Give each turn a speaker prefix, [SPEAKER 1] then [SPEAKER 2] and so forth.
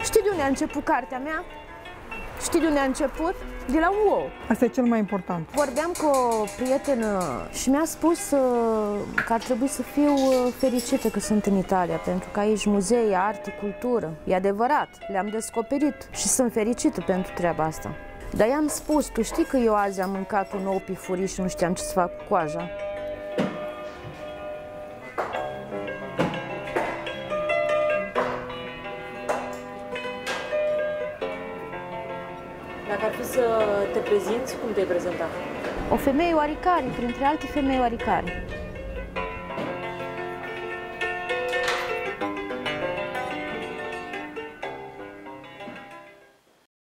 [SPEAKER 1] Știi de unde a început cartea mea? Știi de unde a început? De la UO.
[SPEAKER 2] Asta e cel mai important.
[SPEAKER 1] Vorbeam cu o prietenă și mi-a spus că ar trebui să fiu fericită că sunt în Italia, pentru că aici muzee, artă, cultură. E adevărat, le-am descoperit și sunt fericită pentru treaba asta. Dar i-am spus, tu știi că eu azi am mâncat un ou pifuriș și nu știam ce să fac cu coaja?
[SPEAKER 3] Dacă ar fi să te prezinți, cum te-ai prezenta?
[SPEAKER 1] O femeie oarecare, printre alte femei oarecare.